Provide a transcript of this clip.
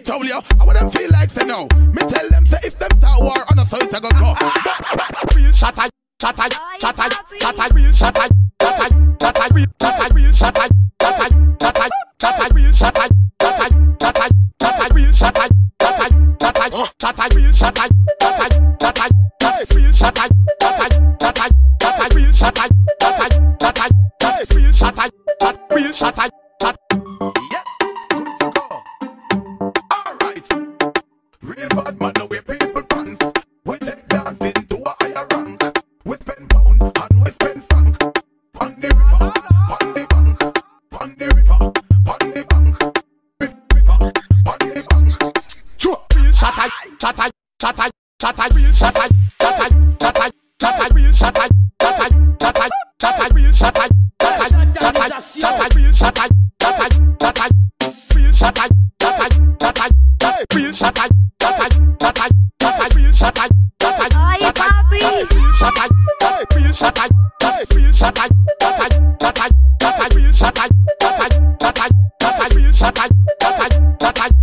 told you, I wouldn't feel like say no. Me tell them say if them start war on us, so it's a go go. Real Shattaye, Shattaye, Shattaye, Shattaye, real Shattaye, Shattaye, Shattaye, real Shattaye, real Shattaye, Shattaye, Shattaye, Shattaye, real Shattaye, Shattaye, Shattaye, Shattaye, real Shattaye, Shattaye, Shattaye, Shattaye, real Shattaye, Shattaye, Shattaye, real Shattaye, Shattaye, Shattaye, Shattaye, real Shattaye, Shattaye, Shattaye, real Shattaye, real Shattaye, Shattaye. Yeah, good to go. All right, real bad man, no way people pants. We take dancing to a higher rank. With pen pound and with pen frank. On the river, on the bank. On the river, on the bank. River, on the bank. Sure. Real Shattaye, Shattaye, Shattaye, Shattaye, real Shattaye, Shattaye, Shattaye, Shattaye, real Shattaye, Shattaye, Shattaye, Shattaye, real Shattaye, Shattaye, Shattaye, Shattaye, real Shattaye, Shattaye, Shattaye, real Shattaye, Shattaye, Shattaye, real Shattaye, Shattaye, Shattaye, Shattaye, real Shattaye, Shattaye, Shattaye, real Shattaye, real Shattaye, real Shattaye, Shattaye, Shattaye, Shattaye, real Shattaye, Shattaye, Shattaye, Shattaye, real Shattaye, Shattaye, Shattaye.